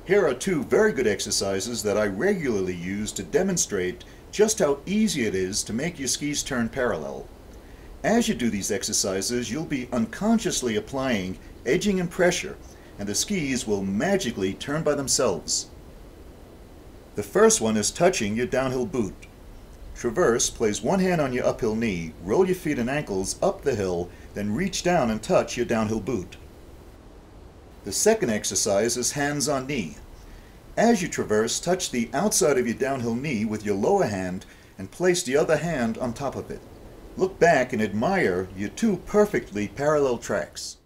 Here are two very good exercises that I regularly use to demonstrate just how easy it is to make your skis turn parallel. As you do these exercises, you'll be unconsciously applying edging and pressure, and the skis will magically turn by themselves. The first one is touching your downhill boot. Traverse, place one hand on your uphill knee, roll your feet and ankles up the hill, then reach down and touch your downhill boot. The second exercise is hands on knee. As you traverse, touch the outside of your downhill knee with your lower hand and place the other hand on top of it. Look back and admire your two perfectly parallel tracks.